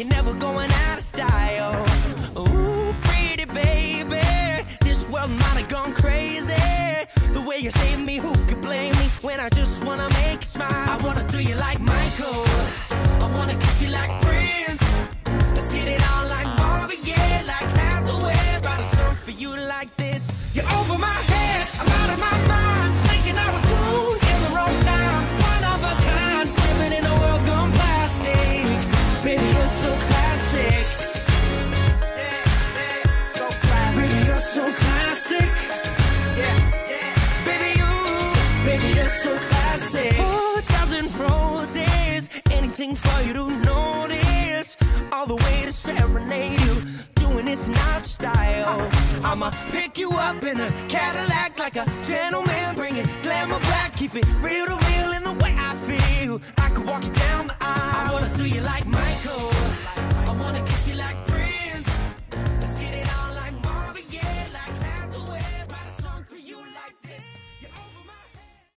you're never going out of style. Ooh, pretty baby, this world might have gone crazy. The way you save me, who could blame me when I just wanna make you smile? I wanna thrill you like Michael, I wanna kiss you like Prince. Let's get it on like Marvin Gaye, like Hathaway. Write a song for you like this. You're over my head, I'm out of my mind, thinking I was born in the wrong time. One of a kind, living in a world gone plastic. Baby, you're so classic. So classic. Baby, you're so classic. Baby, you're so classic. Oh, a dozen roses, anything for you to notice. All the way to serenade you, doing it's not style. I'ma pick you up in a Cadillac like a gentleman, bring it glamour back, keep it real to real in the way I feel. I could walk you down the aisle. I wanna thrill you like Michael, I wanna kiss you like